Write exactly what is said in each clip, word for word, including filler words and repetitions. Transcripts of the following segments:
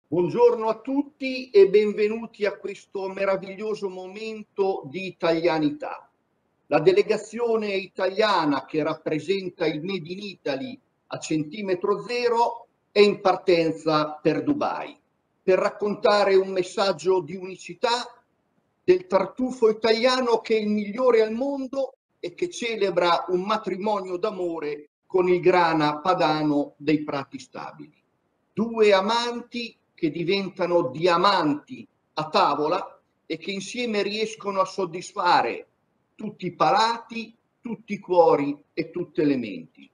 Buongiorno a tutti e benvenuti a questo meraviglioso momento di italianità. La delegazione italiana che rappresenta il Made in Italy a centimetro zero è in partenza per Dubai per raccontare un messaggio di unicità del tartufo italiano che è il migliore al mondo e che celebra un matrimonio d'amore con il grana padano dei Prati Stabili. Due amanti che diventano diamanti a tavola e che insieme riescono a soddisfare tutti i palati, tutti i cuori e tutte le menti.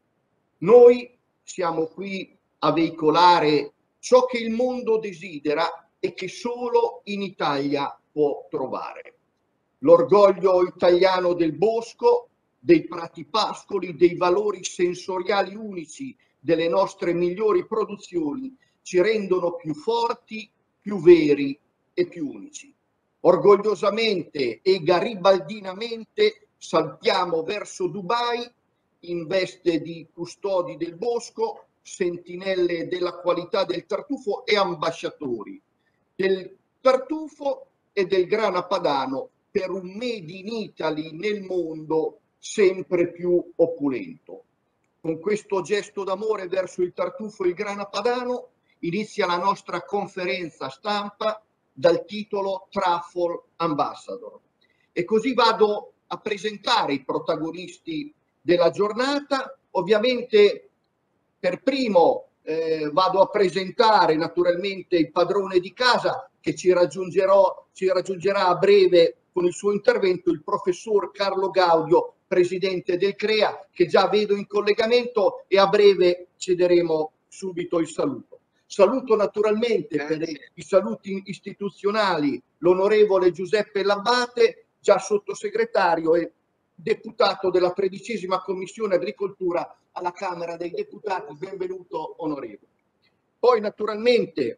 Noi siamo qui a veicolare ciò che il mondo desidera e che solo in Italia può trovare. L'orgoglio italiano del bosco, dei prati pascoli, dei valori sensoriali unici delle nostre migliori produzioni ci rendono più forti, più veri e più unici. Orgogliosamente e garibaldinamente saltiamo verso Dubai in veste di custodi del bosco, sentinelle della qualità del tartufo e ambasciatori del tartufo e del grana padano per un Made in Italy nel mondo sempre più opulento. Con questo gesto d'amore verso il tartufo e il grana padano inizia la nostra conferenza stampa dal titolo Truffle Ambassador. E così vado a presentare i protagonisti della giornata. Ovviamente per primo eh, vado a presentare naturalmente il padrone di casa che ci, raggiungerò, ci raggiungerà a breve con il suo intervento, il professor Carlo Gaudio, presidente del CREA, che già vedo in collegamento, e a breve cederemo subito il saluto. Saluto naturalmente per i saluti istituzionali l'onorevole Giuseppe Labbate, già sottosegretario e deputato della tredicesima Commissione Agricoltura alla Camera dei Deputati. Benvenuto onorevole. Poi naturalmente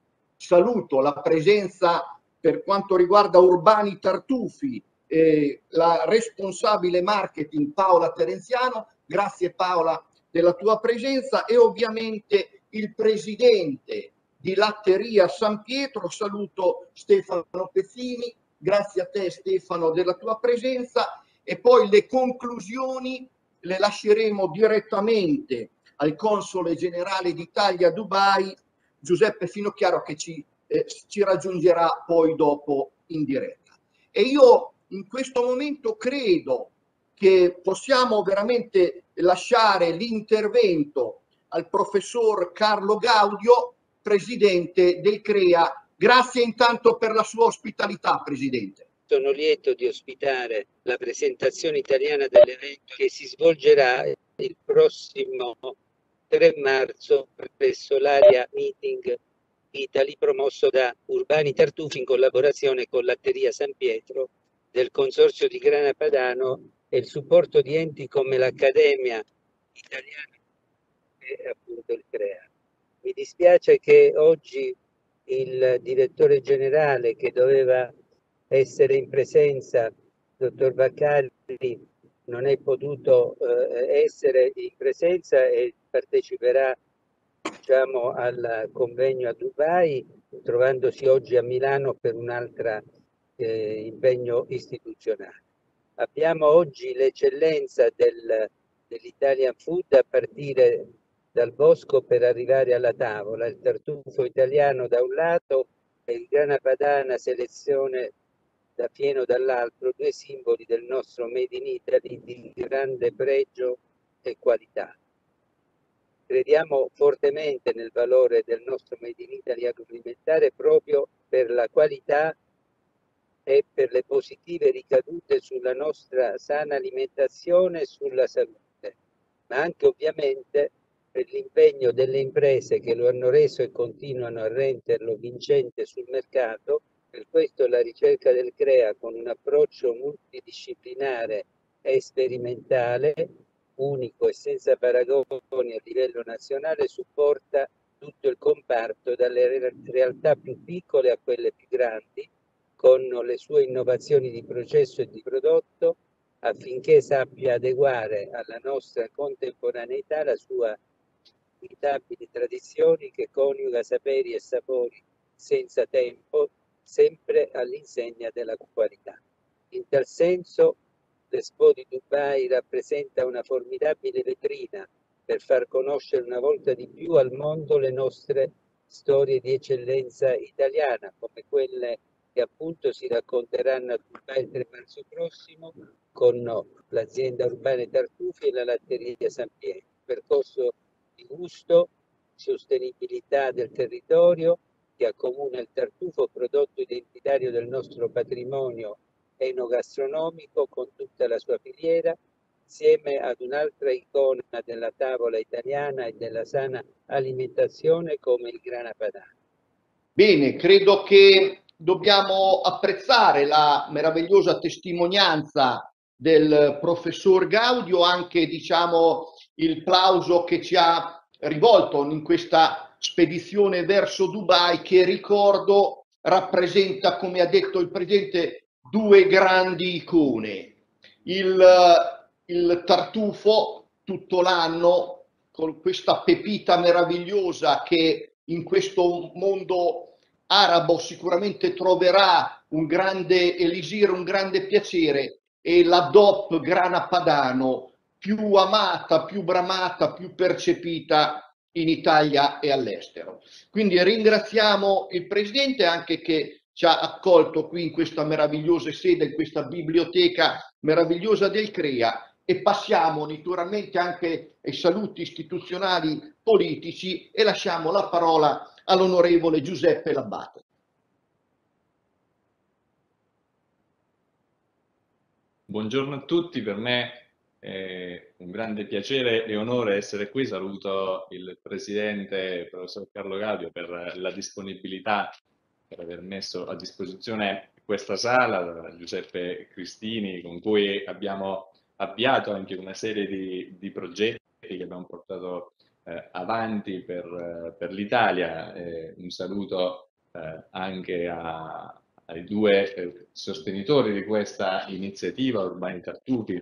saluto la presenza per quanto riguarda Urbani Tartufi, eh, la responsabile marketing Paola Terenziano. Grazie Paola della tua presenza, e ovviamente il presidente di Latteria San Pietro. Saluto Stefano Pezzini. Grazie a te Stefano della tua presenza. E poi le conclusioni le lasceremo direttamente al console generale d'Italia a Dubai, Giuseppe Finocchiaro, che ci, eh, ci raggiungerà poi dopo in diretta. E io in questo momento credo che possiamo veramente lasciare l'intervento al professor Carlo Gaudio, presidente del CREA. Grazie intanto per la sua ospitalità, presidente. Sono lieto di ospitare la presentazione italiana dell'evento che si svolgerà il prossimo tre marzo presso l'area Meeting Italy, promosso da Urbani Tartufi in collaborazione con Latteria San Pietro del Consorzio di Grana Padano e il supporto di enti come l'Accademia Italiana e appunto il CREA. Mi dispiace che oggi il direttore generale, che doveva essere in presenza, dottor Vaccari, non è potuto eh, essere in presenza e parteciperà, diciamo, al convegno a Dubai, trovandosi oggi a Milano per un altro eh, impegno istituzionale. Abbiamo oggi l'eccellenza del, dell'Italian Food a partire dal bosco per arrivare alla tavola, il tartufo italiano da un lato e il grana padana selezione da fieno dall'altro, due simboli del nostro Made in Italy di grande pregio e qualità. Crediamo fortemente nel valore del nostro Made in Italy agroalimentare proprio per la qualità e per le positive ricadute sulla nostra sana alimentazione e sulla salute, ma anche ovviamente per l'impegno delle imprese che lo hanno reso e continuano a renderlo vincente sul mercato. Per questo la ricerca del CREA, con un approccio multidisciplinare e sperimentale, unico e senza paragoni a livello nazionale, supporta tutto il comparto, dalle realtà più piccole a quelle più grandi, con le sue innovazioni di processo e di prodotto, affinché sappia adeguare alla nostra contemporaneità la sua inevitabili tradizioni che coniuga saperi e sapori senza tempo, sempre all'insegna della qualità. In tal senso, l'Expo di Dubai rappresenta una formidabile vetrina per far conoscere una volta di più al mondo le nostre storie di eccellenza italiana, come quelle che appunto si racconteranno a Dubai il tre marzo prossimo con l'azienda Urbane Tartufi e la latteria San Pietro. Percorso di gusto, sostenibilità del territorio che accomuna il tartufo, prodotto identitario del nostro patrimonio enogastronomico con tutta la sua filiera, insieme ad un'altra icona della tavola italiana e della sana alimentazione come il grana padano. Bene, credo che dobbiamo apprezzare la meravigliosa testimonianza del professor Gaudio, anche diciamo il plauso che ci ha rivolto in questa spedizione verso Dubai, che ricordo rappresenta, come ha detto il presidente, due grandi icone. Il, il tartufo tutto l'anno, con questa pepita meravigliosa che in questo mondo arabo sicuramente troverà un grande elisir, un grande piacere, e la D O P grana padano più amata, più bramata, più percepita in Italia e all'estero. Quindi ringraziamo il Presidente anche che ci ha accolto qui in questa meravigliosa sede, in questa biblioteca meravigliosa del CREA, e passiamo naturalmente anche ai saluti istituzionali politici e lasciamo la parola all'onorevole Giuseppe Labbate. Buongiorno a tutti, per me è un grande piacere e onore essere qui. Saluto il Presidente, professor Carlo Gaudio, per la disponibilità, per aver messo a disposizione questa sala, Giuseppe Cristini, con cui abbiamo avviato anche una serie di, di progetti che abbiamo portato eh, avanti per, per l'Italia. Eh, un saluto eh, anche a, ai due eh, sostenitori di questa iniziativa, Urbani Tartufi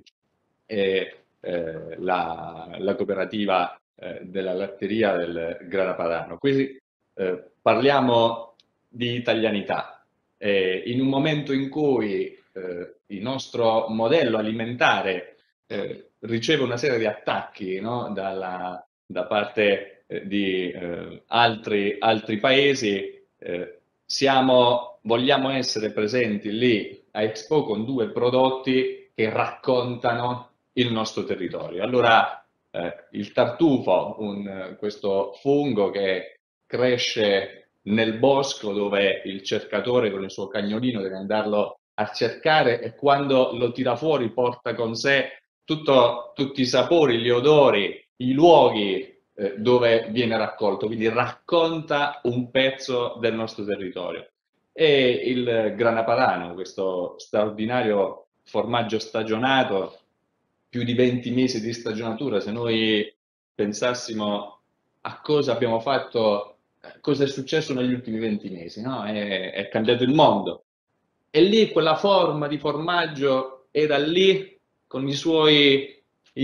e eh, la, la cooperativa eh, della latteria del grana padano. Quindi eh, parliamo di italianità. Eh, in un momento in cui eh, il nostro modello alimentare eh, riceve una serie di attacchi, no? Dalla, da parte eh, di eh, altri, altri paesi, eh, siamo, vogliamo essere presenti lì a Expo con due prodotti che raccontano il nostro territorio. Allora eh, il tartufo, un, questo fungo che cresce nel bosco, dove il cercatore con il suo cagnolino deve andarlo a cercare, e quando lo tira fuori porta con sé tutto, tutti i sapori, gli odori, i luoghi eh, dove viene raccolto, quindi racconta un pezzo del nostro territorio. E il grana padano, questo straordinario formaggio stagionato, più di venti mesi di stagionatura. Se noi pensassimo a cosa abbiamo fatto, cosa è successo negli ultimi venti mesi, no? È, è cambiato il mondo. E lì quella forma di formaggio era lì con i suoi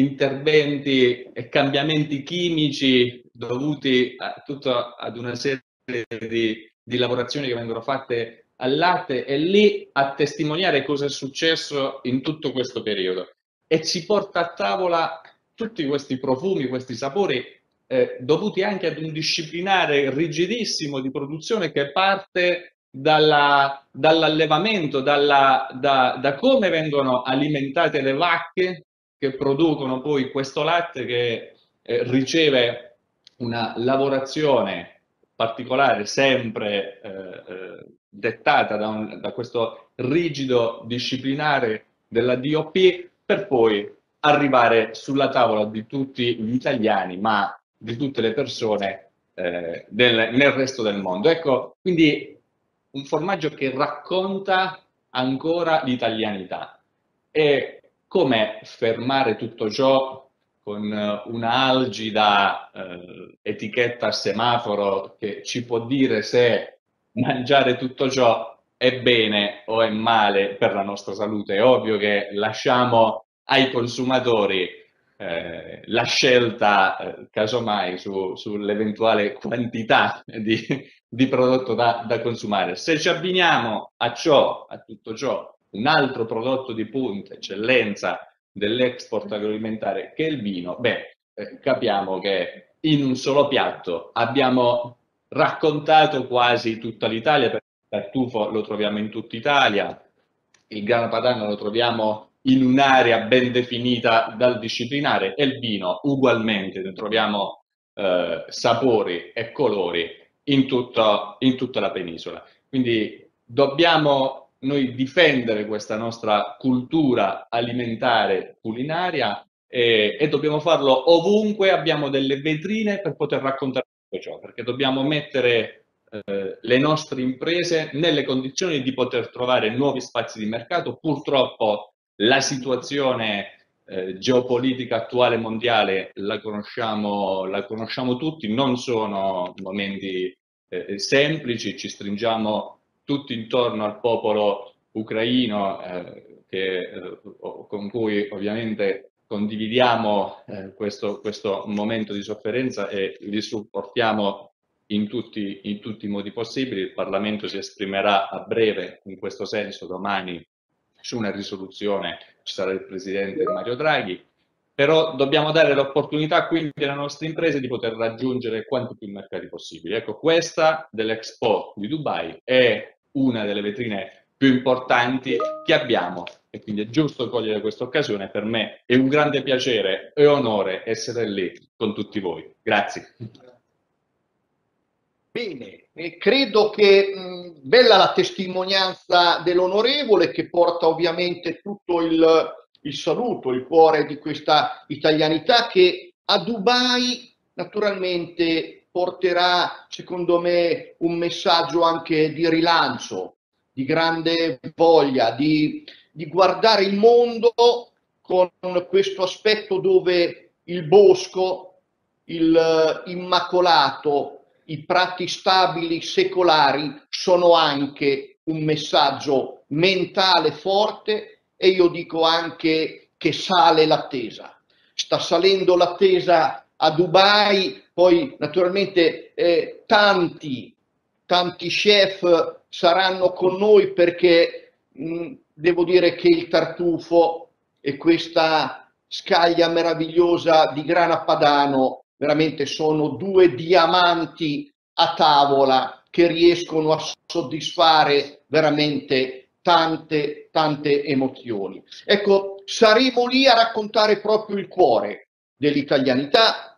interventi e cambiamenti chimici dovuti a, tutto, ad una serie di, di lavorazioni che vengono fatte al latte, e lì a testimoniare cosa è successo in tutto questo periodo. E ci porta a tavola tutti questi profumi, questi sapori, eh, dovuti anche ad un disciplinare rigidissimo di produzione che parte dalla, dall'allevamento, dalla, da, da come vengono alimentate le vacche che producono poi questo latte, che eh, riceve una lavorazione particolare, sempre eh, eh, dettata da, un, da questo rigido disciplinare della D O P, per poi arrivare sulla tavola di tutti gli italiani, ma di tutte le persone eh, del, nel resto del mondo. Ecco, quindi un formaggio che racconta ancora l'italianità. E come fermare tutto ciò con una algida eh, etichetta a semaforo che ci può dire se mangiare tutto ciò è bene o è male per la nostra salute? È ovvio che lasciamo ai consumatori eh, la scelta, eh, casomai, su, sull'eventuale quantità di, di prodotto da, da consumare. Se ci abbiniamo a ciò, a tutto ciò, un altro prodotto di punta, eccellenza dell'export agroalimentare, che è il vino, beh, eh, capiamo che in un solo piatto abbiamo raccontato quasi tutta l'Italia, perché il tartufo lo troviamo in tutta Italia, il grano padano lo troviamo in un'area ben definita dal disciplinare, e il vino ugualmente ne troviamo eh, sapori e colori in, tutto, in tutta la penisola. Quindi dobbiamo noi difendere questa nostra cultura alimentare culinaria e, e dobbiamo farlo ovunque abbiamo delle vetrine per poter raccontare tutto ciò, perché dobbiamo mettere eh, le nostre imprese nelle condizioni di poter trovare nuovi spazi di mercato. Purtroppo la situazione eh, geopolitica attuale mondiale la conosciamo, la conosciamo tutti, non sono momenti eh, semplici, ci stringiamo tutti intorno al popolo ucraino eh, che, eh, con cui ovviamente condividiamo eh, questo, questo momento di sofferenza e li supportiamo in tutti, in tutti i modi possibili. Il Parlamento si esprimerà a breve in questo senso domani su una risoluzione, ci sarà il Presidente Mario Draghi, però dobbiamo dare l'opportunità quindi alle nostre imprese di poter raggiungere quanti più mercati possibili. Ecco, questa dell'Expo di Dubai è una delle vetrine più importanti che abbiamo e quindi è giusto cogliere questa occasione. Per me è un grande piacere e onore essere lì con tutti voi. Grazie. Bene, e credo che mh, bella la testimonianza dell'onorevole, che porta ovviamente tutto il, il saluto, il cuore di questa italianità, che a Dubai naturalmente porterà, secondo me, un messaggio anche di rilancio, di grande voglia, di, di guardare il mondo con questo aspetto dove il bosco, il uh, immacolato, i prati stabili secolari sono anche un messaggio mentale forte, e io dico anche che sale l'attesa. Sta salendo l'attesa a Dubai, poi naturalmente eh, tanti, tanti chef saranno con noi, perché mh, devo dire che il tartufo e questa scaglia meravigliosa di grana padano veramente sono due diamanti a tavola che riescono a soddisfare veramente tante, tante emozioni. Ecco, saremo lì a raccontare proprio il cuore dell'italianità,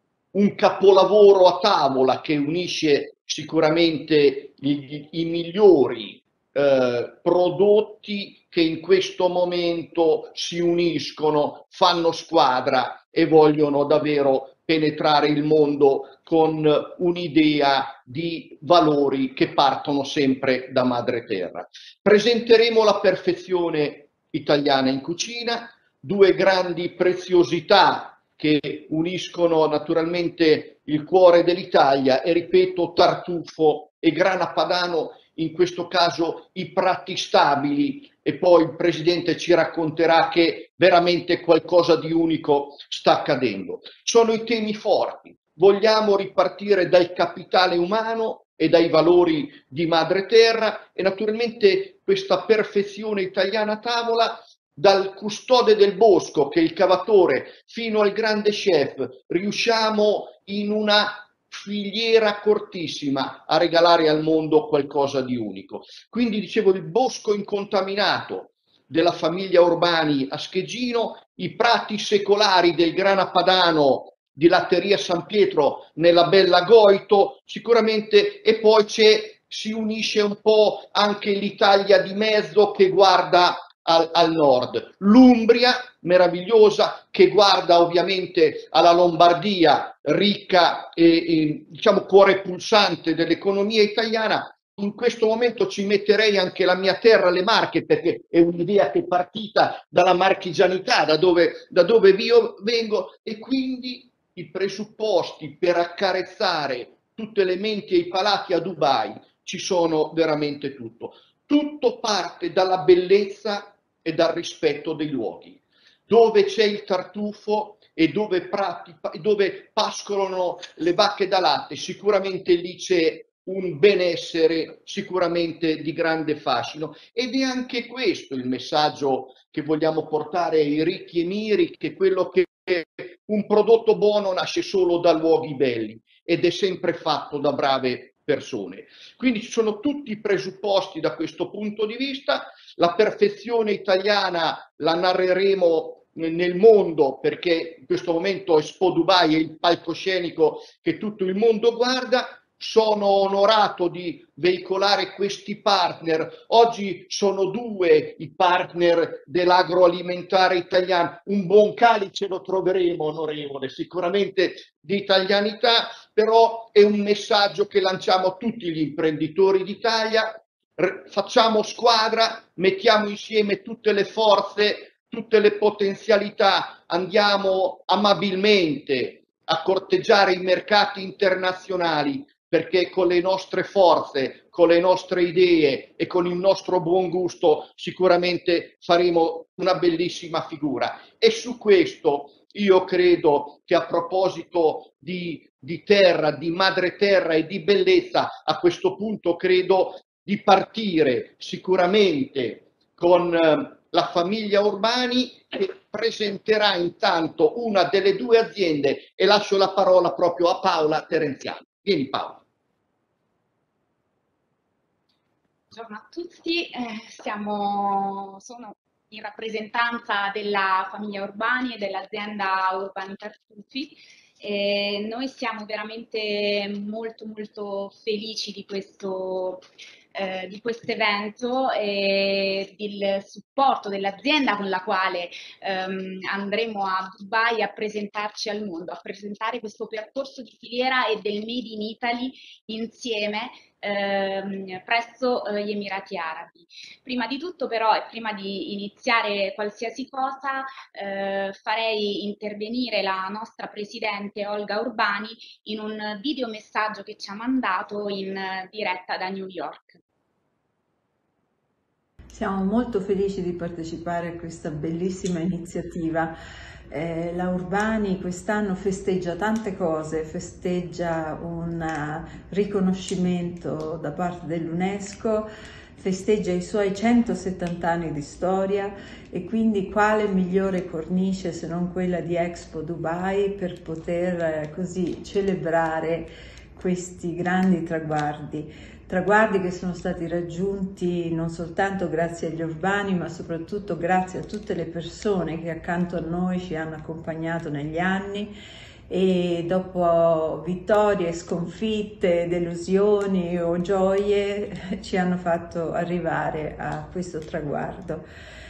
un capolavoro a tavola che unisce sicuramente i, i migliori eh, prodotti che in questo momento si uniscono, fanno squadra e vogliono davvero penetrare il mondo con un'idea di valori che partono sempre da madre terra. Presenteremo la perfezione italiana in cucina, due grandi preziosità che uniscono naturalmente il cuore dell'Italia, e ripeto, tartufo e grana padano, in questo caso i prati stabili, e poi il Presidente ci racconterà che veramente qualcosa di unico sta accadendo. Sono i temi forti. Vogliamo ripartire dal capitale umano e dai valori di madre terra, e naturalmente questa perfezione italiana a tavola, dal custode del bosco che è il cavatore fino al grande chef, riusciamo in una filiera cortissima a regalare al mondo qualcosa di unico. Quindi dicevo, il bosco incontaminato della famiglia Urbani a Scheggino, i prati secolari del grana padano di Latteria San Pietro nella bella Goito sicuramente, e poi c'è, si unisce un po' anche l'Italia di mezzo che guarda Al, al nord, l'Umbria meravigliosa che guarda ovviamente alla Lombardia, ricca e, e diciamo cuore pulsante dell'economia italiana. In questo momento ci metterei anche la mia terra, le Marche, perché è un'idea che è partita dalla marchigianità, da dove, da dove io vengo, e quindi i presupposti per accarezzare tutte le menti e i palati a Dubai ci sono veramente tutto. Tutto parte dalla bellezza e dal rispetto dei luoghi. Dove c'è il tartufo e dove, prati, dove pascolano le vacche da latte, sicuramente lì c'è un benessere sicuramente di grande fascino, ed è anche questo il messaggio che vogliamo portare ai ricchi e miri, che quello che un prodotto buono nasce solo da luoghi belli ed è sempre fatto da brave persone. Quindi ci sono tutti i presupposti da questo punto di vista. La perfezione italiana la narreremo nel mondo, perché in questo momento Expo Dubai è il palcoscenico che tutto il mondo guarda. Sono onorato di veicolare questi partner. Oggi sono due i partner dell'agroalimentare italiano. Un buon calice lo troveremo, onorevole, sicuramente di italianità, però è un messaggio che lanciamo a tutti gli imprenditori d'Italia. Facciamo squadra, mettiamo insieme tutte le forze, tutte le potenzialità, andiamo amabilmente a corteggiare i mercati internazionali, perché con le nostre forze, con le nostre idee e con il nostro buon gusto sicuramente faremo una bellissima figura. E su questo io credo che, a proposito di, di terra, di madre terra e di bellezza, a questo punto credo di partire sicuramente con eh, la famiglia Urbani, che presenterà intanto una delle due aziende, e lascio la parola proprio a Paola Terenziano. Vieni Paola. Buongiorno a tutti, eh, siamo, sono in rappresentanza della famiglia Urbani e dell'azienda Urbani Tartufi. E noi siamo veramente molto molto felici di questo eh, di questo evento e del supporto dell'azienda con la quale ehm, andremo a Dubai a presentarci al mondo, a presentare questo percorso di filiera e del Made in Italy insieme Ehm, presso eh, gli Emirati Arabi. Prima di tutto però, e prima di iniziare qualsiasi cosa, eh, farei intervenire la nostra presidente Olga Urbani in un videomessaggio che ci ha mandato in diretta da New York. Siamo molto felici di partecipare a questa bellissima iniziativa. Eh, la Urbani quest'anno festeggia tante cose, festeggia un riconoscimento da parte dell'UNESCO, festeggia i suoi centosettanta anni di storia, e quindi quale migliore cornice se non quella di Expo Dubai per poter eh, così celebrare questi grandi traguardi. Traguardi che sono stati raggiunti non soltanto grazie agli Urbani, ma soprattutto grazie a tutte le persone che accanto a noi ci hanno accompagnato negli anni, e dopo vittorie, sconfitte, delusioni o gioie ci hanno fatto arrivare a questo traguardo.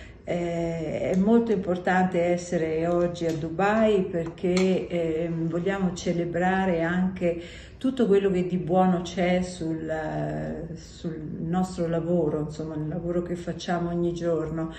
Eh, è molto importante essere oggi a Dubai perché eh, vogliamo celebrare anche tutto quello che di buono c'è sul, sul nostro lavoro, insomma, il lavoro che facciamo ogni giorno.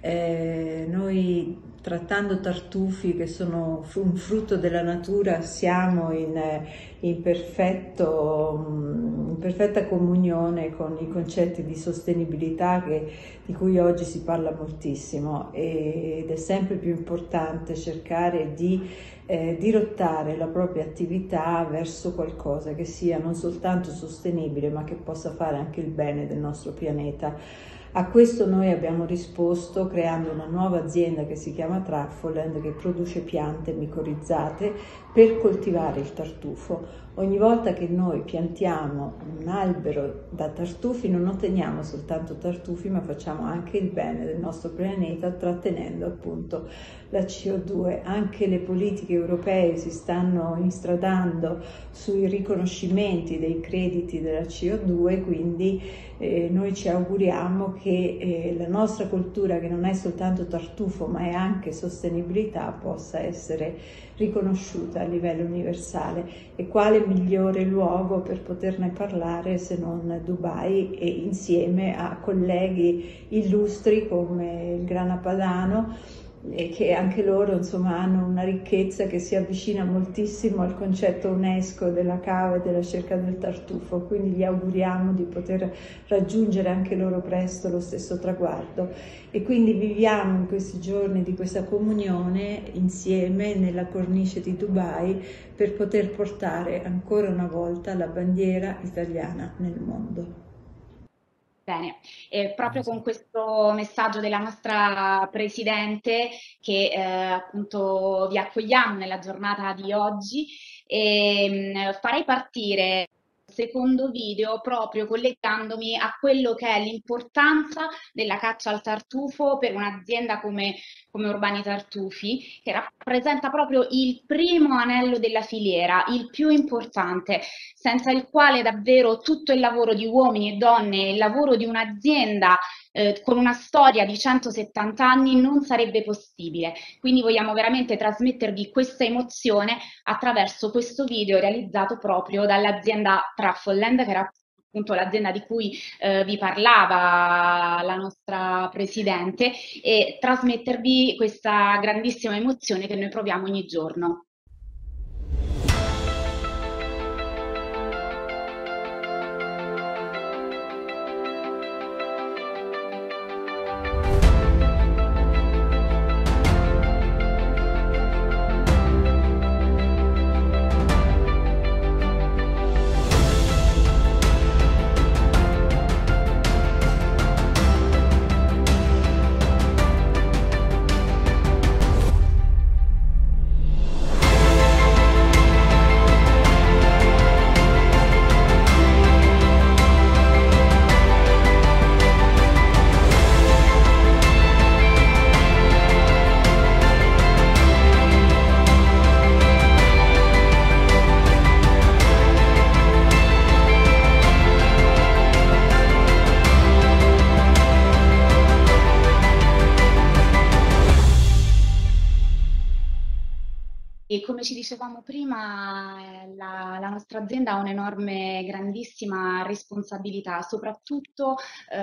Eh, noi, trattando tartufi che sono un frutto della natura, siamo in, in, perfetto, in perfetta comunione con i concetti di sostenibilità che, di cui oggi si parla moltissimo, ed è sempre più importante cercare di Eh, dirottare la propria attività verso qualcosa che sia non soltanto sostenibile, ma che possa fare anche il bene del nostro pianeta. A questo noi abbiamo risposto creando una nuova azienda che si chiama Traffoland, che produce piante micorizzate per coltivare il tartufo. Ogni volta che noi piantiamo un albero da tartufi non otteniamo soltanto tartufi, ma facciamo anche il bene del nostro pianeta, trattenendo appunto la C O due. Anche le politiche europee si stanno instradando sui riconoscimenti dei crediti della C O due, quindi eh, noi ci auguriamo che eh, la nostra cultura, che non è soltanto tartufo ma è anche sostenibilità, possa essere riconosciuta a livello universale. E quale migliore luogo per poterne parlare se non Dubai, e insieme a colleghi illustri come il Grana Padano, e che anche loro insomma hanno una ricchezza che si avvicina moltissimo al concetto UNESCO della cava e della cerca del tartufo, quindi gli auguriamo di poter raggiungere anche loro presto lo stesso traguardo e quindi viviamo in questi giorni di questa comunione insieme nella cornice di Dubai per poter portare ancora una volta la bandiera italiana nel mondo. Bene, e proprio con questo messaggio della nostra Presidente che eh, appunto vi accogliamo nella giornata di oggi e mh, farei partire il secondo video proprio collegandomi a quello che è l'importanza della caccia al tartufo per un'azienda come, come Urbani Tartufi, che rappresenta proprio il primo anello della filiera, il più importante, senza il quale davvero tutto il lavoro di uomini e donne, il lavoro di un'azienda eh, con una storia di centosettanta anni non sarebbe possibile. Quindi vogliamo veramente trasmettervi questa emozione attraverso questo video realizzato proprio dall'azienda Truffleland, che era appunto l'azienda di cui eh, vi parlava la nostra Presidente, e trasmettervi questa grandissima emozione che noi proviamo ogni giorno. E come ci dicevamo prima, eh, la, la nostra azienda ha un'enorme, grandissima responsabilità, soprattutto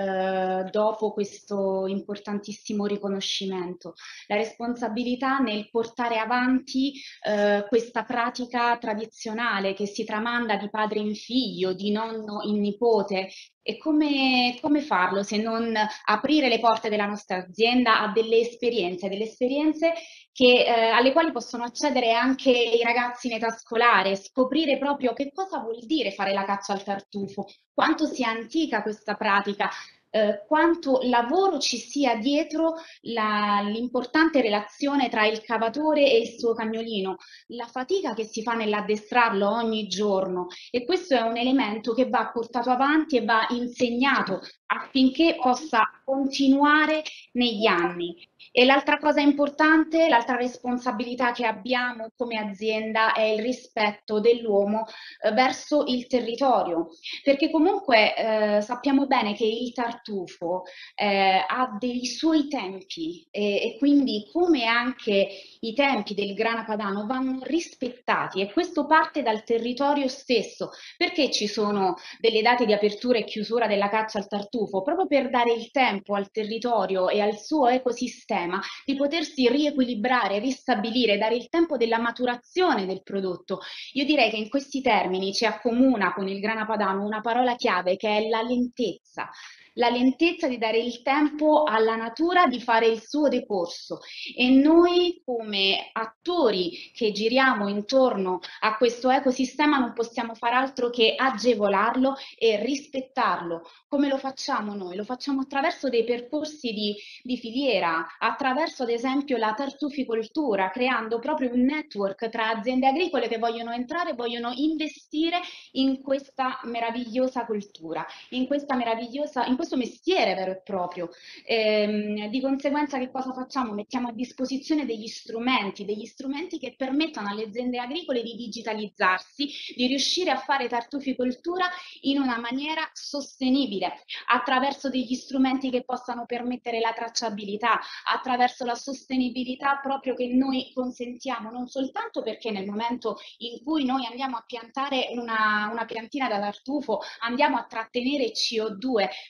eh, dopo questo importantissimo riconoscimento. La responsabilità nel portare avanti eh, questa pratica tradizionale che si tramanda di padre in figlio, di nonno in nipote. E come, come farlo se non aprire le porte della nostra azienda a delle esperienze, delle esperienze che, eh, alle quali possono accedere anche i ragazzi in età scolare, scoprire proprio che cosa vuol dire fare la caccia al tartufo, quanto sia antica questa pratica, eh, quanto lavoro ci sia dietro l'importante relazione tra il cavatore e il suo cagnolino, la fatica che si fa nell'addestrarlo ogni giorno, e questo è un elemento che va portato avanti e va insegnato affinché possa continuare negli anni. E l'altra cosa importante, l'altra responsabilità che abbiamo come azienda è il rispetto dell'uomo eh, verso il territorio, perché comunque eh, sappiamo bene che il tartufo eh, ha dei suoi tempi e, e quindi come anche i tempi del grana padano vanno rispettati, e questo parte dal territorio stesso. Perché ci sono delle date di apertura e chiusura della caccia al tartufo? Proprio per dare il tempo al territorio e al suo ecosistema di potersi riequilibrare, ristabilire, dare il tempo della maturazione del prodotto. Io direi che in questi termini ci accomuna con il grana padano una parola chiave che è la lentezza. La lentezza di dare il tempo alla natura di fare il suo decorso, e noi come attori che giriamo intorno a questo ecosistema non possiamo far altro che agevolarlo e rispettarlo. Come lo facciamo noi? Lo facciamo attraverso dei percorsi di, di filiera, attraverso ad esempio la tartuficoltura, creando proprio un network tra aziende agricole che vogliono entrare, vogliono investire in questa meravigliosa cultura, in questa meravigliosa, in questo mestiere vero e proprio. Ehm, di conseguenza che cosa facciamo? Mettiamo a disposizione degli strumenti, degli strumenti che permettono alle aziende agricole di digitalizzarsi, di riuscire a fare tartuficoltura in una maniera sostenibile, attraverso degli strumenti che possano permettere la tracciabilità, attraverso la sostenibilità proprio che noi consentiamo, non soltanto perché nel momento in cui noi andiamo a piantare una, una piantina da tartufo andiamo a trattenere C O due, ma perché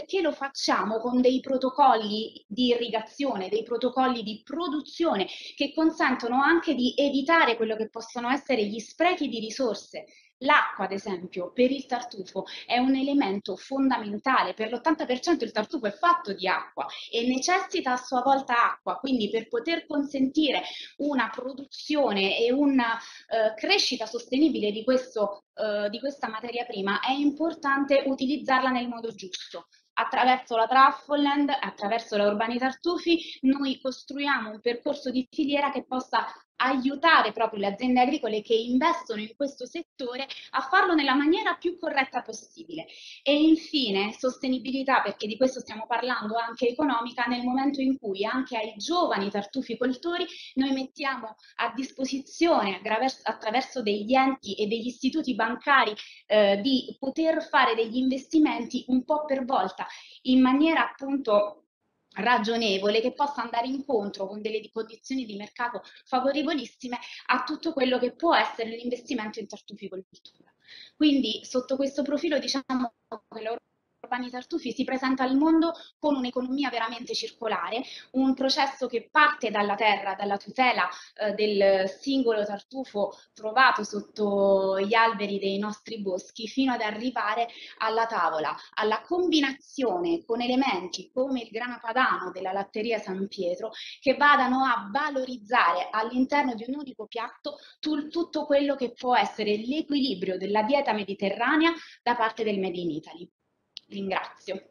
perché lo facciamo con dei protocolli di irrigazione, dei protocolli di produzione che consentono anche di evitare quello che possono essere gli sprechi di risorse. L'acqua, ad esempio, per il tartufo è un elemento fondamentale. Per l'ottanta per cento il tartufo è fatto di acqua e necessita a sua volta acqua, quindi per poter consentire una produzione e una eh, crescita sostenibile di, questo, eh, di questa materia prima è importante utilizzarla nel modo giusto. Attraverso la Traffolland, attraverso la Urbani Tartufi, noi costruiamo un percorso di filiera che possa aiutare proprio le aziende agricole che investono in questo settore a farlo nella maniera più corretta possibile. E infine sostenibilità, perché di questo stiamo parlando, anche economica, nel momento in cui anche ai giovani tartuficoltori noi mettiamo a disposizione attraverso degli enti e degli istituti bancari eh, di poter fare degli investimenti un po' per volta in maniera appunto ragionevole, che possa andare incontro con delle condizioni di mercato favorevolissime a tutto quello che può essere l'investimento in tartuficoltura. Quindi sotto questo profilo diciamo che la Urbani Tartufi si presenta al mondo con un'economia veramente circolare, un processo che parte dalla terra, dalla tutela eh, del singolo tartufo trovato sotto gli alberi dei nostri boschi, fino ad arrivare alla tavola, alla combinazione con elementi come il grana padano della latteria San Pietro, che vadano a valorizzare all'interno di un unico piatto tutto quello che può essere l'equilibrio della dieta mediterranea da parte del Made in Italy. Ringrazio.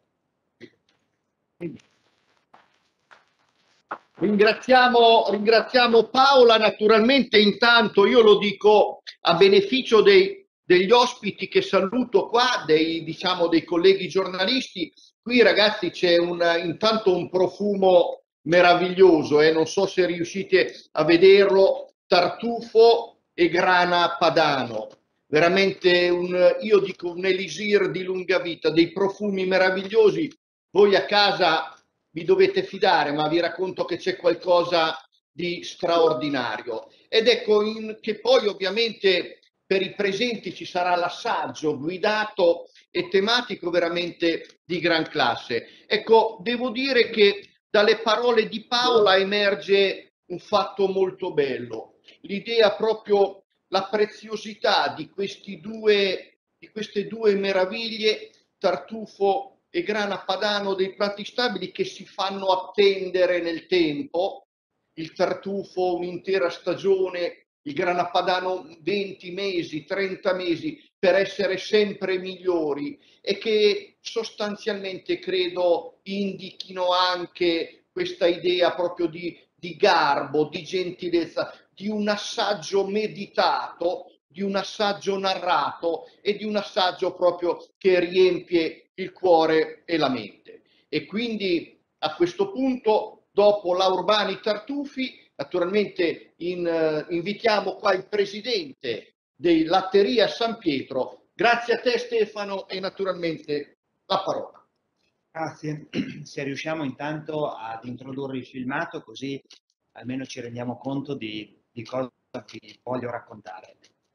Ringraziamo, ringraziamo Paola, naturalmente intanto io lo dico a beneficio dei, degli ospiti che saluto qua, dei, diciamo, dei colleghi giornalisti. Qui ragazzi c'è un, intanto un profumo meraviglioso, eh? Non so se riuscite a vederlo, tartufo e grana padano. Veramente un, io dico un elisir di lunga vita, dei profumi meravigliosi. Voi a casa vi dovete fidare, ma vi racconto che c'è qualcosa di straordinario. Ed ecco in, che poi ovviamente per i presenti ci sarà l'assaggio guidato e tematico veramente di gran classe. Ecco, devo dire che dalle parole di Paola emerge un fatto molto bello, l'idea proprio, la preziosità di questi due, di queste due meraviglie, tartufo e grana padano, dei piatti stabili che si fanno attendere nel tempo, il tartufo un'intera stagione, il grana padano venti mesi, trenta mesi, per essere sempre migliori, e che sostanzialmente credo indichino anche questa idea proprio di, di garbo, di gentilezza, di un assaggio meditato, di un assaggio narrato e di un assaggio proprio che riempie il cuore e la mente. E quindi a questo punto, dopo la Urbani Tartufi, naturalmente in, uh, invitiamo qua il presidente di Latteria San Pietro. Grazie a te Stefano e naturalmente la parola. Grazie, se riusciamo intanto ad introdurre il filmato così almeno ci rendiamo conto di, di cosa vi voglio raccontare.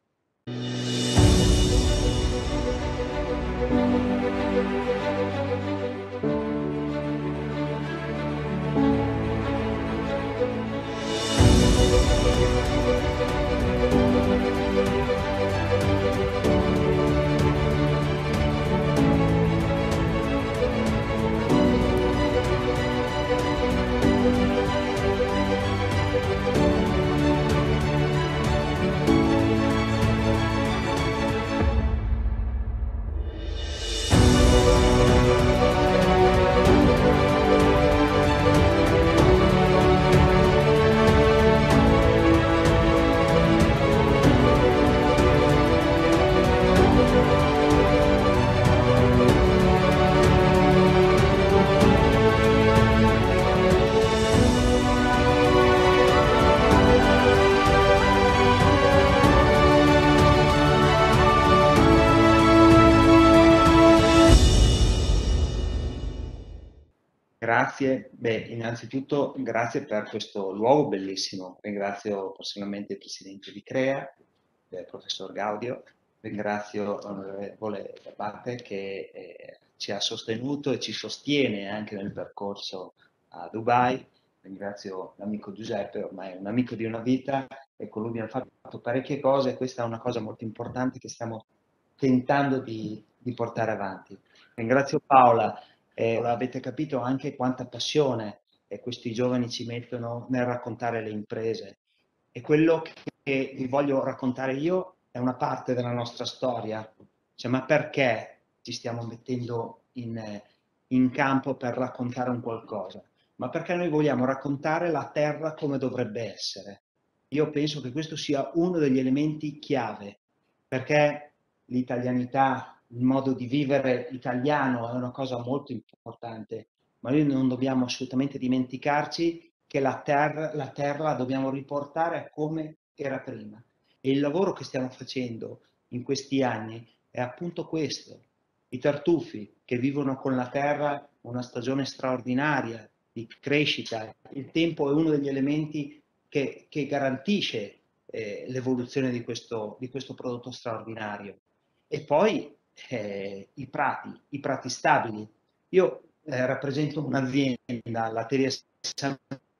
Grazie, beh, innanzitutto grazie per questo luogo bellissimo. Ringrazio personalmente il presidente di Crea, il professor Gaudio, ringrazio l'onorevole Abate che eh, ci ha sostenuto e ci sostiene anche nel percorso a Dubai. Ringrazio l'amico Giuseppe, ormai è un amico di una vita, e con lui abbiamo fatto parecchie cose. Questa è una cosa molto importante che stiamo tentando di, di portare avanti. Ringrazio Paola, eh, avete capito anche quanta passione eh, questi giovani ci mettono nel raccontare le imprese, e quello che vi voglio raccontare io è una parte della nostra storia, cioè, ma perché ci stiamo mettendo in, in campo per raccontare un qualcosa? Ma perché noi vogliamo raccontare la terra come dovrebbe essere. Io penso che questo sia uno degli elementi chiave, perché l'italianità, il modo di vivere italiano è una cosa molto importante, ma noi non dobbiamo assolutamente dimenticarci che la terra, la terra la dobbiamo riportare a come era prima. E il lavoro che stiamo facendo in questi anni è appunto questo. I tartufi che vivono con la terra una stagione straordinaria di crescita. Il tempo è uno degli elementi che, che garantisce eh, l'evoluzione di questo, di questo prodotto straordinario. E poi eh, i prati, i prati stabili. Io eh, rappresento un'azienda, la Teria San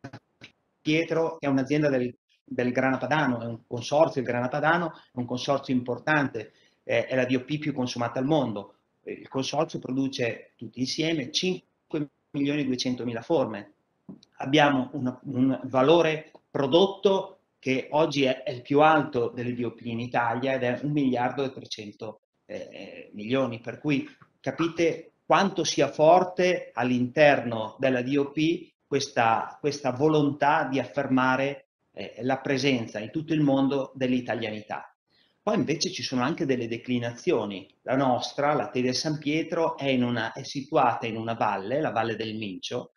Pietro, che è un'azienda del, del Grana Padano, è un consorzio, il Grana Padano è un consorzio importante, eh, è la D O P più consumata al mondo. Il consorzio produce tutti insieme cinque milioni duecentomila forme. Abbiamo una, un valore prodotto che oggi è, è il più alto delle D O P in Italia, ed è un miliardo e trecento eh, milioni, per cui capite quanto sia forte all'interno della D O P questa, questa volontà di affermare eh, la presenza in tutto il mondo dell'italianità. Poi invece ci sono anche delle declinazioni. La nostra, la Teria San Pietro, è, in una, è situata in una valle, la Valle del Mincio,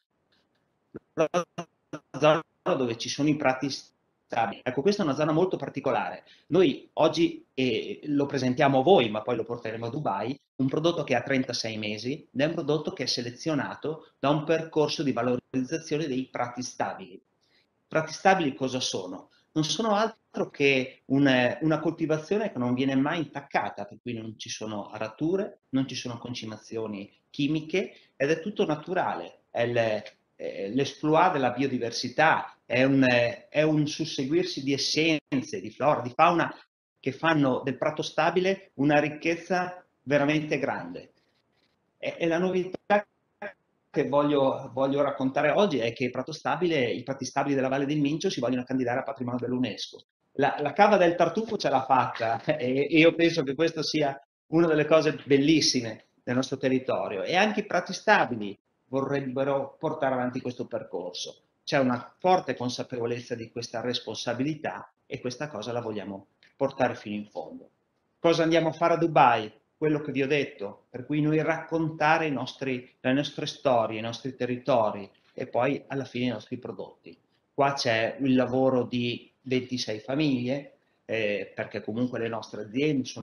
la zona dove ci sono i prati stabili. Ecco, questa è una zona molto particolare. Noi oggi eh, lo presentiamo a voi, ma poi lo porteremo a Dubai, un prodotto che ha trentasei mesi, ed è un prodotto che è selezionato da un percorso di valorizzazione dei prati stabili. I prati stabili cosa sono? Non sono altro che una, una coltivazione che non viene mai intaccata, per cui non ci sono arature, non ci sono concimazioni chimiche, ed è tutto naturale. È l'esploit della biodiversità, è un, è un susseguirsi di essenze, di flora, di fauna, che fanno del prato stabile una ricchezza veramente grande. E, e la novità che voglio, voglio raccontare oggi è che il prato stabile, i prati stabili della Valle del Mincio si vogliono candidare a patrimonio dell'UNESCO. La, la cava del tartufo ce l'ha fatta, e, e io penso che questa sia una delle cose bellissime del nostro territorio, e anche i prati stabili vorrebbero portare avanti questo percorso. C'è una forte consapevolezza di questa responsabilità, e questa cosa la vogliamo portare fino in fondo. Cosa andiamo a fare a Dubai? Quello che vi ho detto, per cui noi raccontare i nostri, le nostre storie, i nostri territori, e poi alla fine i nostri prodotti. Qua c'è il lavoro di ventisei famiglie, eh, perché comunque le nostre aziende sono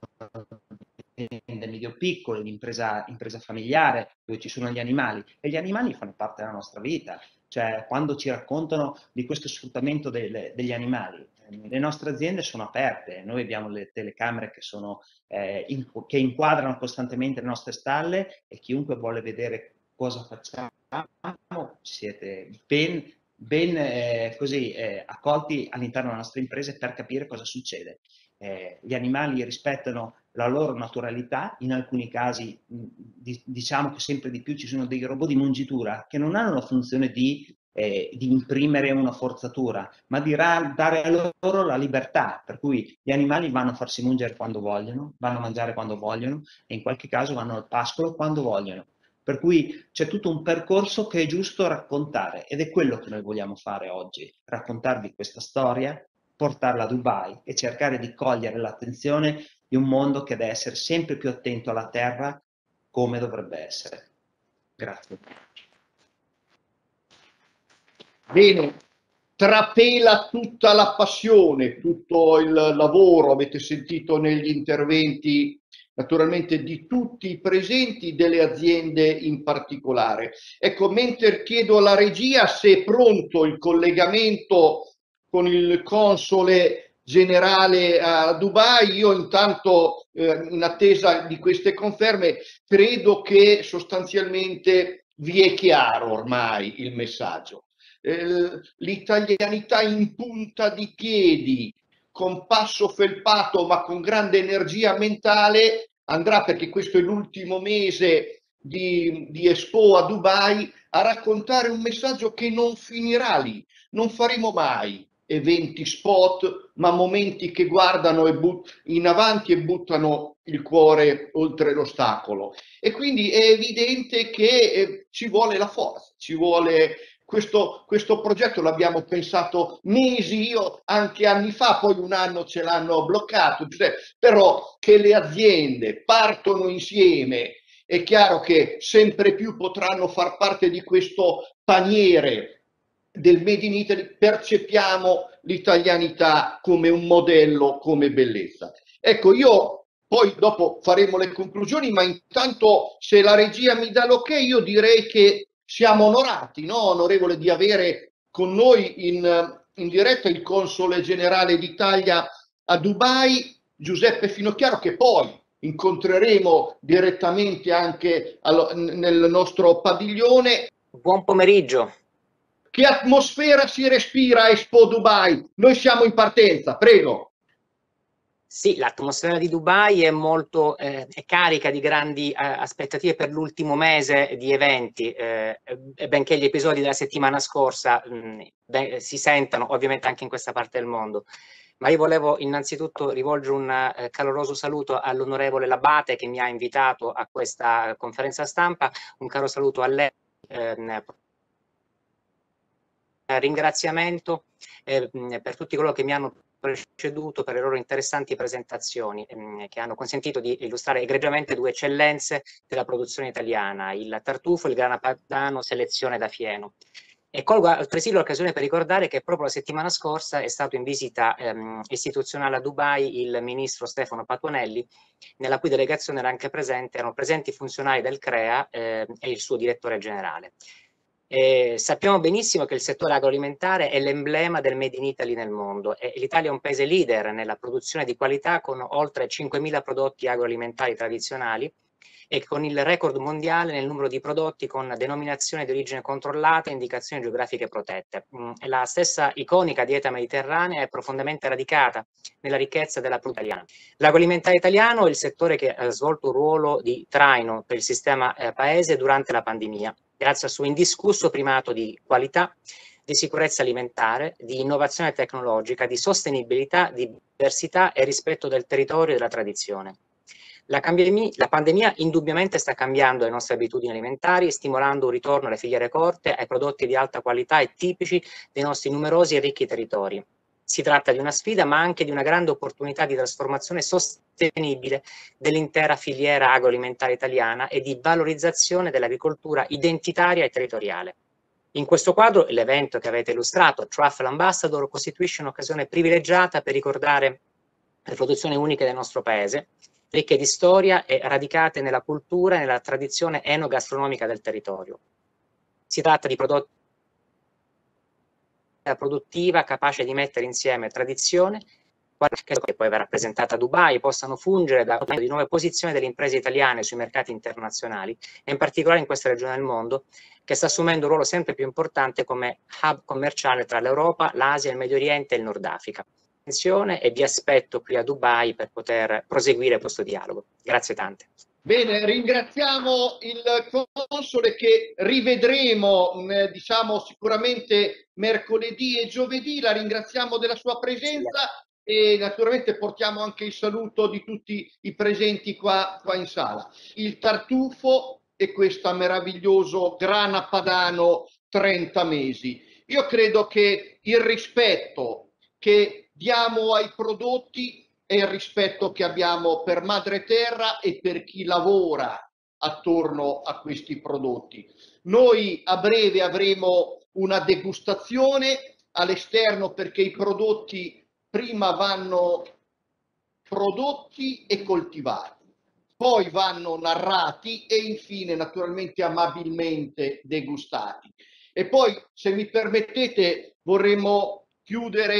aziende medio-piccole, l'impresa impresa familiare, dove ci sono gli animali, e gli animali fanno parte della nostra vita. Cioè, quando ci raccontano di questo sfruttamento delle, degli animali, le nostre aziende sono aperte, noi abbiamo le telecamere che, sono, eh, in, che inquadrano costantemente le nostre stalle, e chiunque vuole vedere cosa facciamo, siete ben, ben eh, così, eh, accolti all'interno delle nostre imprese per capire cosa succede. Eh, gli animali rispettano la loro naturalità, in alcuni casi di, diciamo che sempre di più ci sono dei robot di mungitura che non hanno la funzione di, eh, di imprimere una forzatura, ma di dare a loro la libertà, per cui gli animali vanno a farsi mungere quando vogliono, vanno a mangiare quando vogliono, e in qualche caso vanno al pascolo quando vogliono. Per cui c'è tutto un percorso che è giusto raccontare, ed è quello che noi vogliamo fare oggi, raccontarvi questa storia, portarla a Dubai e cercare di cogliere l'attenzione di un mondo che deve essere sempre più attento alla terra come dovrebbe essere. Grazie. Bene, trapela tutta la passione, tutto il lavoro, avete sentito negli interventi naturalmente di tutti i presenti, delle aziende in particolare. Ecco, mentre chiedo alla regia se è pronto il collegamento con il console generale a Dubai. Io intanto, eh, in attesa di queste conferme, credo che sostanzialmente vi è chiaro ormai il messaggio. Eh, l'italianità in punta di piedi, con passo felpato ma con grande energia mentale, andrà, perché questo è l'ultimo mese di, di Expo a Dubai, a raccontare un messaggio che non finirà lì. Non faremo mai eventi spot, ma momenti che guardano e but- in avanti e buttano il cuore oltre l'ostacolo. E quindi è evidente che eh, ci vuole la forza, ci vuole questo, questo progetto. L'abbiamo pensato mesi, io anche anni fa, poi un anno ce l'hanno bloccato, però che le aziende partono insieme, è chiaro che sempre più potranno far parte di questo paniere del Made in Italy. Percepiamo l'italianità come un modello, come bellezza. Ecco, io poi dopo faremo le conclusioni, ma intanto, se la regia mi dà l'ok, io direi che siamo onorati, no, onorevole, di avere con noi in, in diretta il console generale d'Italia a Dubai, Giuseppe Finocchiaro, che poi incontreremo direttamente anche allo, nel nostro padiglione. Buon pomeriggio. Che atmosfera si respira a Expo Dubai? Noi siamo in partenza, prego. Sì, l'atmosfera di Dubai è molto eh, è carica di grandi eh, aspettative per l'ultimo mese di eventi, eh, e benché gli episodi della settimana scorsa mh, beh, si sentano ovviamente anche in questa parte del mondo. Ma io volevo innanzitutto rivolgere un eh, caloroso saluto all'onorevole Labate, che mi ha invitato a questa conferenza stampa. Un caro saluto a lei. Eh, ringraziamento eh, per tutti coloro che mi hanno preceduto per le loro interessanti presentazioni, ehm, che hanno consentito di illustrare egregiamente due eccellenze della produzione italiana: il tartufo e il grana padano selezione da fieno. E colgo altresì l'occasione per ricordare che proprio la settimana scorsa è stato in visita ehm, istituzionale a Dubai il ministro Stefano Patuanelli, nella cui delegazione era anche presente, erano presenti funzionari del CREA eh, e il suo direttore generale. Eh, sappiamo benissimo che il settore agroalimentare è l'emblema del Made in Italy nel mondo, e l'Italia è un paese leader nella produzione di qualità, con oltre cinquemila prodotti agroalimentari tradizionali e con il record mondiale nel numero di prodotti con denominazione di origine controllata e indicazioni geografiche protette. La stessa iconica dieta mediterranea è profondamente radicata nella ricchezza della produzione italiana. L'agroalimentare italiano è il settore che ha svolto un ruolo di traino per il sistema eh, paese durante la pandemia, grazie al suo indiscusso primato di qualità, di sicurezza alimentare, di innovazione tecnologica, di sostenibilità, di diversità e rispetto del territorio e della tradizione. La, la pandemia indubbiamente sta cambiando le nostre abitudini alimentari, stimolando un ritorno alle filiere corte, ai prodotti di alta qualità e tipici dei nostri numerosi e ricchi territori. Si tratta di una sfida, ma anche di una grande opportunità di trasformazione sostenibile dell'intera filiera agroalimentare italiana e di valorizzazione dell'agricoltura identitaria e territoriale. In questo quadro, l'evento che avete illustrato, Truffle Ambassador, costituisce un'occasione privilegiata per ricordare le produzioni uniche del nostro paese, ricche di storia e radicate nella cultura e nella tradizione enogastronomica del territorio. Si tratta di prodotti produttiva capace di mettere insieme tradizione, che poi verrà rappresentata a Dubai, possano fungere da di nuove posizioni delle imprese italiane sui mercati internazionali, e in particolare in questa regione del mondo che sta assumendo un ruolo sempre più importante come hub commerciale tra l'Europa, l'Asia, il Medio Oriente e il Nord Africa. E vi aspetto qui a Dubai per poter proseguire questo dialogo. Grazie tante. Bene, ringraziamo il console, che rivedremo diciamo sicuramente mercoledì e giovedì. La ringraziamo della sua presenza e naturalmente portiamo anche il saluto di tutti i presenti qua, qua in sala. Il tartufo e questo meraviglioso grana padano trenta mesi. Io credo che il rispetto che diamo ai prodotti è il rispetto che abbiamo per madre terra e per chi lavora attorno a questi prodotti. Noi a breve avremo una degustazione all'esterno, perché i prodotti prima vanno prodotti e coltivati, poi vanno narrati e infine naturalmente amabilmente degustati. E poi, se mi permettete, vorremmo chiudere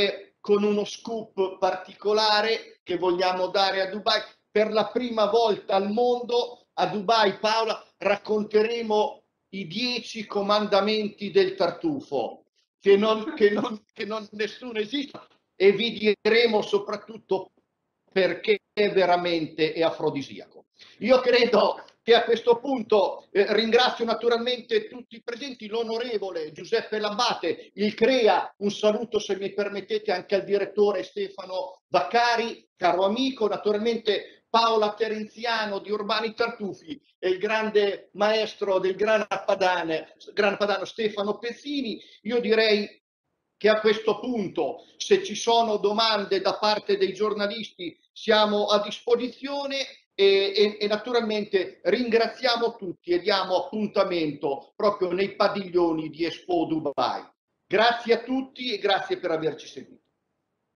con uno scoop particolare che vogliamo dare a Dubai. Per la prima volta al mondo a Dubai, Paola, racconteremo i dieci comandamenti del tartufo, che non, che non, che non nessuno esiste, e vi diremo soprattutto perché veramente è afrodisiaco. Io credo che a questo punto eh, ringrazio naturalmente tutti i presenti, l'onorevole Giuseppe Lambate, il CREA, un saluto se mi permettete anche al direttore Stefano Vaccari, caro amico, naturalmente Paola Terenziano di Urbani Tartufi e il grande maestro del Grana Padano, Grana Padano Stefano Pezzini. Io direi che a questo punto, se ci sono domande da parte dei giornalisti, siamo a disposizione e, e, e naturalmente ringraziamo tutti e diamo appuntamento proprio nei padiglioni di Expo Dubai. Grazie a tutti e grazie per averci seguito.